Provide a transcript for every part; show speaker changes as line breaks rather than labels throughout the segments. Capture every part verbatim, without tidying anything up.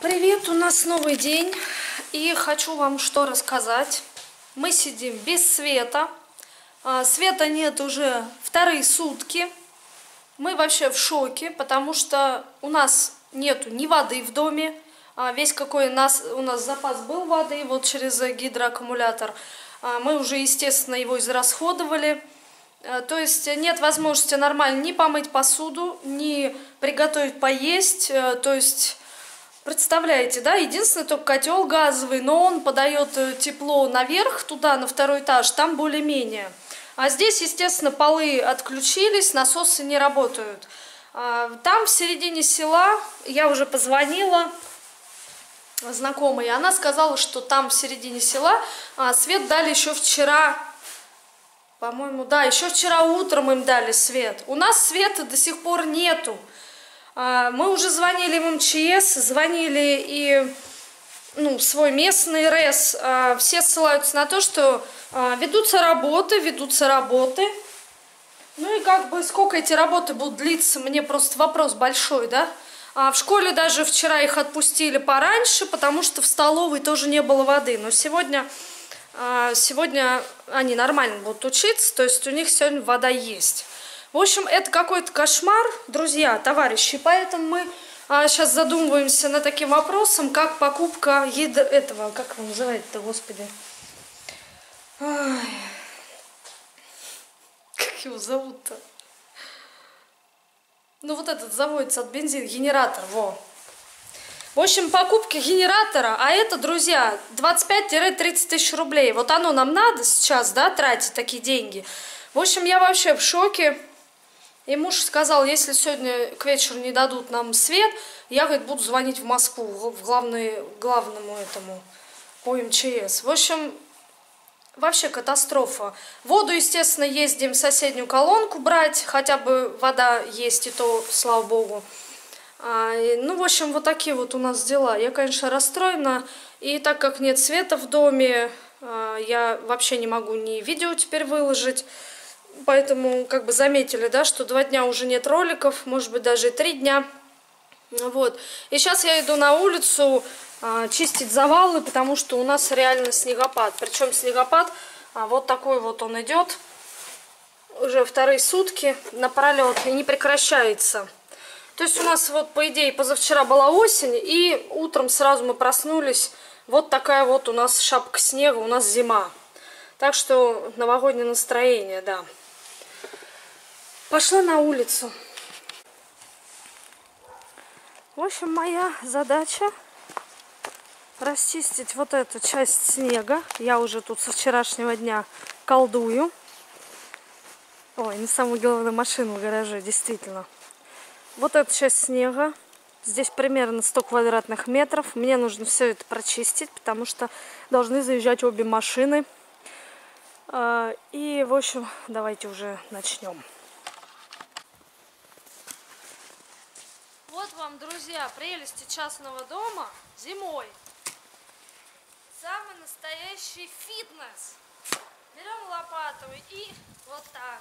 Привет, у нас новый день, и хочу вам что рассказать. Мы сидим без света, света нет уже вторые сутки. Мы вообще в шоке, потому что у нас нету ни воды в доме. Весь какой у нас, у нас запас был воды, вот через гидроаккумулятор. Мы уже, естественно, его израсходовали. То есть нет возможности нормально ни помыть посуду, ни приготовить поесть. То есть, представляете, да, единственный только котел газовый, но он подает тепло наверх, туда, на второй этаж, там более-менее. А здесь, естественно, полы отключились, насосы не работают. Там в середине села я уже позвонила знакомой, она сказала, что там в середине села свет дали еще вчера, по-моему, да, еще вчера утром им дали свет. У нас света до сих пор нету. Мы уже звонили в эм че эс, звонили и ну, в свой местный рэс. Все ссылаются на то, что ведутся работы, ведутся работы. Ну и как бы сколько эти работы будут длиться, мне просто вопрос большой, да? А в школе даже вчера их отпустили пораньше, потому что в столовой тоже не было воды. Но сегодня, сегодня они нормально будут учиться, то есть у них сегодня вода есть. В общем, это какой-то кошмар, друзья, товарищи. Поэтому мы сейчас задумываемся над таким вопросом, как покупка еды этого, как его называют-то, господи. Ой. Как его зовут-то? Ну, вот этот заводится от бензина, генератор, во. В общем, покупка генератора, а это, друзья, двадцать пять — тридцать тысяч рублей. Вот оно нам надо сейчас, да, тратить такие деньги. В общем, я вообще в шоке. И муж сказал, если сегодня к вечеру не дадут нам свет, я, говорит, буду звонить в Москву, в главный, главному этому, по эм че эс. В общем, вообще катастрофа. Воду, естественно, ездим в соседнюю колонку брать, хотя бы вода есть, и то, слава богу. А, и, ну, в общем, вот такие вот у нас дела. Я, конечно, расстроена. И так как нет света в доме, а, я вообще не могу ни видео теперь выложить. Поэтому, как бы, заметили, да, что два дня уже нет роликов, может быть, даже и три дня. Вот. И сейчас я иду на улицу а, чистить завалы, потому что у нас реально снегопад. Причем снегопад а, вот такой вот он идет. Уже вторые сутки напролет и не прекращается. То есть у нас вот, по идее, позавчера была осень, и утром сразу мы проснулись. Вот такая вот у нас шапка снега, у нас зима. Так что новогоднее настроение, да. Пошла на улицу. В общем, моя задача расчистить вот эту часть снега. Я уже тут со вчерашнего дня колдую. Ой, не самую главную машину в гараже, действительно. Вот эту часть снега. Здесь примерно сто квадратных метров. Мне нужно все это прочистить, потому что должны заезжать обе машины. И, в общем, давайте уже начнем. Вот вам, друзья, прелести частного дома зимой. Самый настоящий фитнес. Берем лопату и вот так.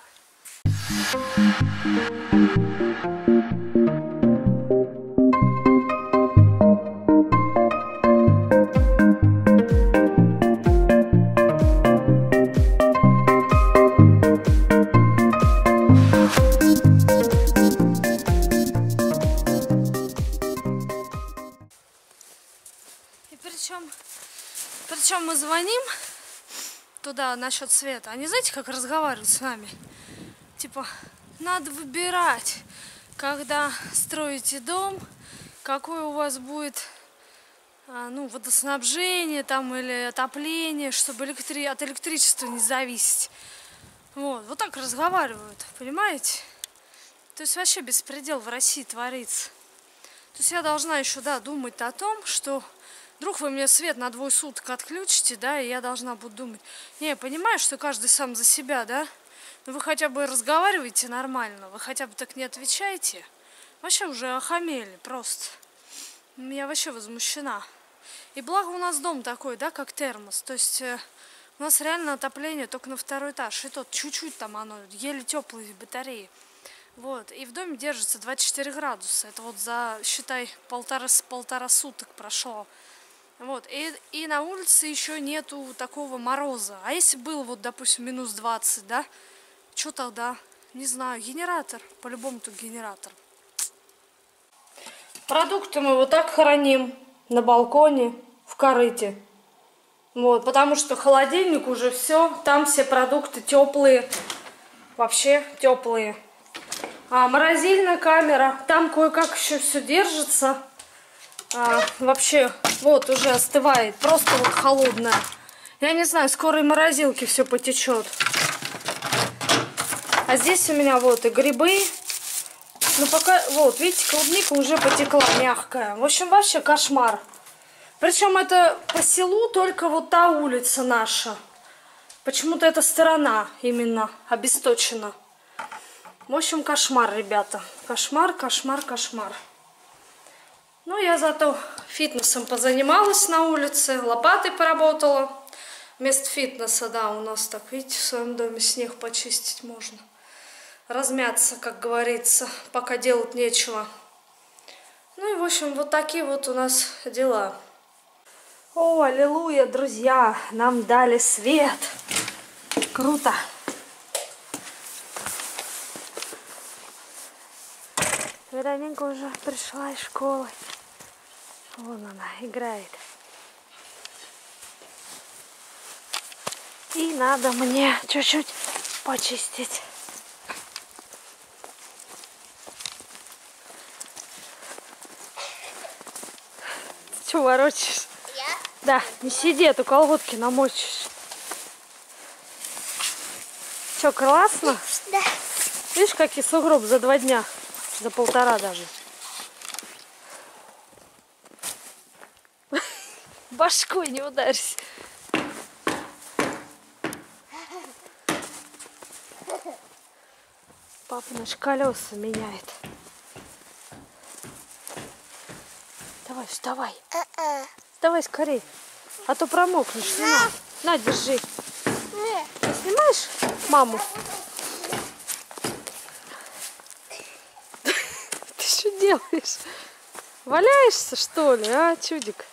Причем, причем мы звоним туда насчет света. Они, знаете, как разговаривают с нами? Типа, надо выбирать, когда строите дом, какое у вас будет а, ну, водоснабжение там, или отопление, чтобы электри... от электричества не зависеть. Вот, вот так разговаривают, понимаете? То есть вообще беспредел в России творится. То есть я должна еще, да, думать о том, что вдруг вы мне свет на двое суток отключите, да, и я должна буду думать. Не, я понимаю, что каждый сам за себя, да, но вы хотя бы разговариваете нормально, вы хотя бы так не отвечаете. Вообще уже охамели просто. Я вообще возмущена. И благо у нас дом такой, да, как термос. То есть э, у нас реально отопление только на второй этаж. И тот чуть-чуть там оно, еле теплые батареи. Вот, и в доме держится двадцать четыре градуса. Это вот за, считай, полтора, полтора суток прошло. Вот, и, и на улице еще нету такого мороза. А если был, вот, допустим, минус двадцать, да? Что тогда? Не знаю, генератор. По-любому тут генератор. Продукты мы вот так храним на балконе, в корыте. Вот, потому что холодильник уже все, там все продукты теплые, вообще теплые. А морозильная камера, там кое-как еще все держится. А, вообще, вот уже остывает, просто вот холодная. Я не знаю, скоро и морозилки все потечет. А здесь у меня вот и грибы. Ну пока, вот, видите, клубника уже потекла, мягкая. В общем, вообще кошмар. Причем это по селу только вот та улица наша. Почему-то эта сторона именно обесточена. В общем, кошмар, ребята. Кошмар, кошмар, кошмар. Ну, я зато фитнесом позанималась на улице, лопатой поработала. Вместо фитнеса, да, у нас так, видите, в своем доме снег почистить можно. Размяться, как говорится, пока делать нечего. Ну и, в общем, вот такие вот у нас дела. О, аллилуйя, друзья, нам дали свет. Круто. Вероника уже пришла из школы. Вон она играет. И надо мне чуть-чуть почистить. Ты что ворочаешь?
Я?
Да, не сиди, а то колготки намочишь. Что, классно?
Да.
Видишь, какой сугроб за два дня, за полтора даже. Башкой не ударься. Папа наш колеса меняет. Давай, вставай.
А-а.
Вставай скорей. А то промокнешь. Снимай. На, держи. Ты снимаешь маму? Ты что делаешь? Валяешься, что ли, а, чудик?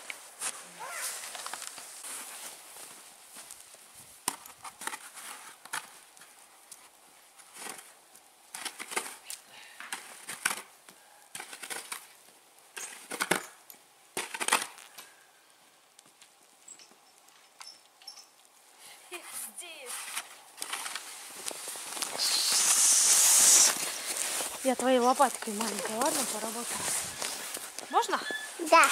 Я твоей лопаткой маленькой, ладно, поработаю? Можно?
Да.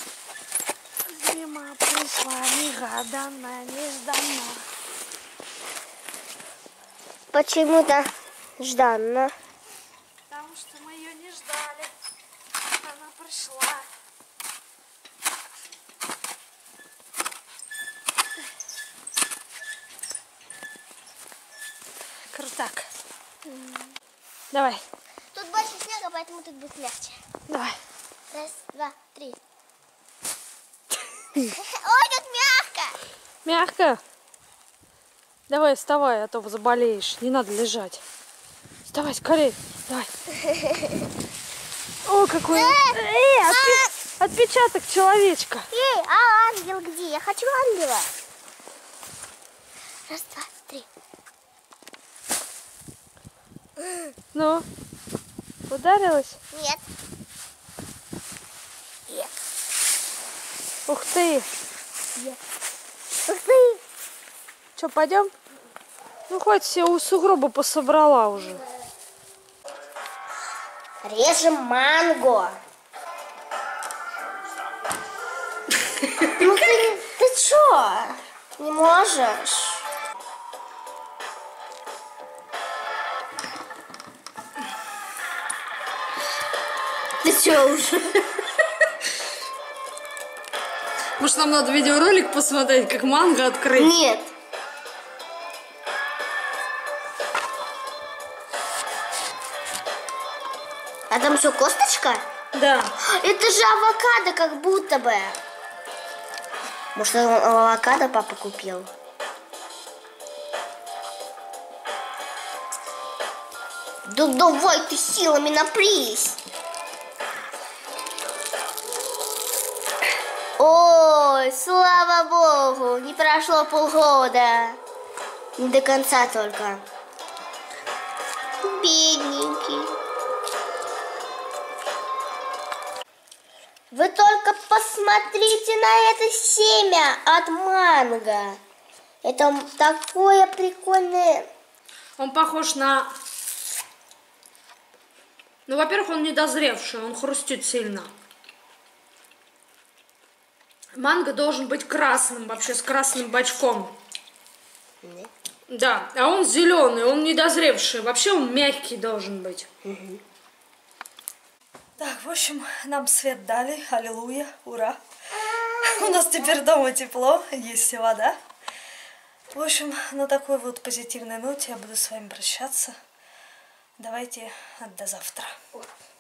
Зима пришла негаданно, нежданно.
Почему-то жданно.
Потому что мы ее не ждали. Она пришла. Крутак. Давай.
Тут больше снега, поэтому тут будет легче.
Давай.
Раз, два, три. Ой, тут мягко.
Мягко. Давай, вставай, а то заболеешь. Не надо лежать. Вставай, скорее. Давай. О, какой... Эй, отпи... отпечаток человечка.
Эй, а ангел где? Я хочу ангела. Раз, два, три.
Ну, ударилась?
Нет. Нет.
Ух ты.
Нет. Ух ты.
Че, пойдем? Ну, хоть все у сугроба пособрала уже.
Режем манго. Ну ты, ты чё? Не можешь? Ты чё уже?
Может, нам надо видеоролик посмотреть, как манго открыть?
Нет. А там что, косточка?
Да.
Это же авокадо, как будто бы. Может, он авокадо папа купил? Да давай ты силами напрись. Ой, слава богу, не прошло полгода. Не до конца только. Бедненький. Вы только посмотрите на это семя от манго. Это такое прикольное.
Он похож на... Ну, во-первых, он недозревший, он хрустит сильно. Манго должен быть красным, вообще с красным бочком.
Нет.
Да, а он зеленый, он недозревший. Вообще он мягкий должен быть.
Угу.
Так, в общем, нам свет дали. Аллилуйя, ура. У нас теперь дома тепло, есть вода. В общем, на такой вот позитивной ноте я буду с вами прощаться. Давайте до завтра.